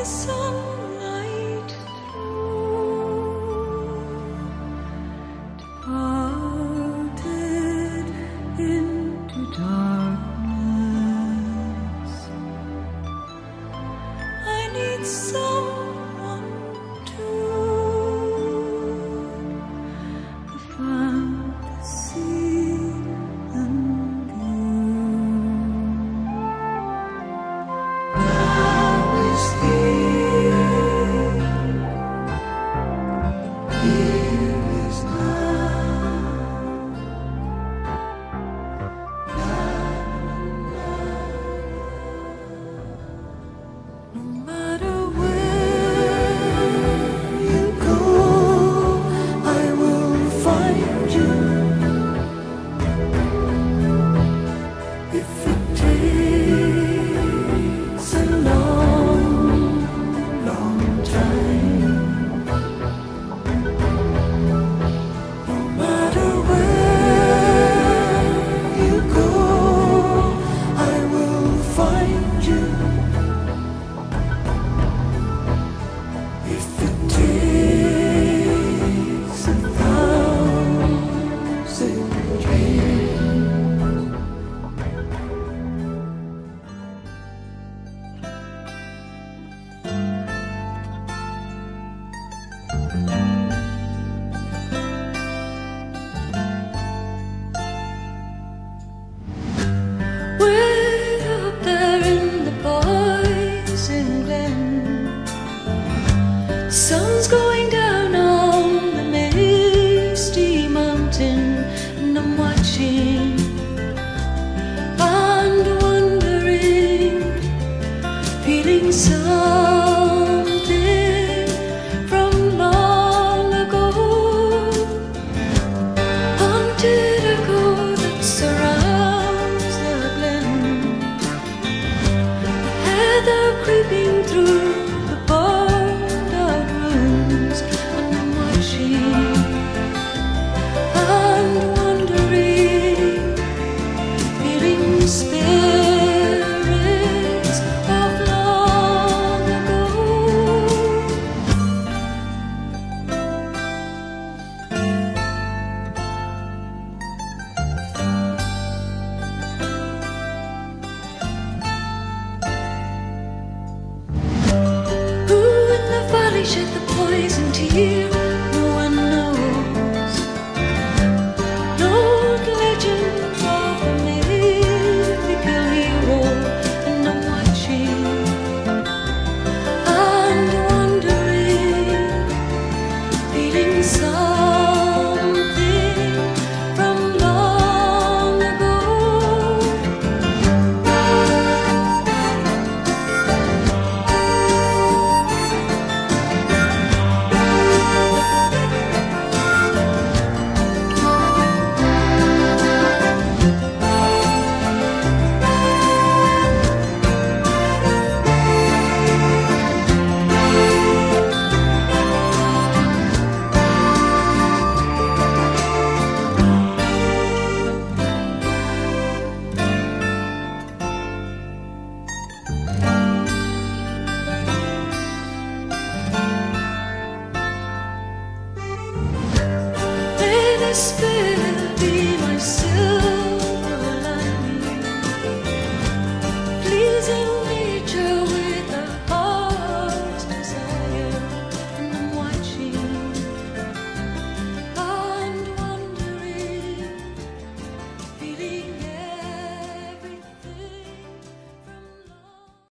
sunlight through, departed into darkness. I need someone to the fantasy and sun's going down on the misty mountain, and I'm watching and wondering, feeling something from long ago. Haunted echo that surrounds the glen, heather creeping through the burned out rooms, and I'm watching and wondering, feeling spirits of long ago. Who in the valley shed the poison tear? No one knows. No legend of a mythical hero, and I'm watching and wondering, feeling something from long ago. May the spirit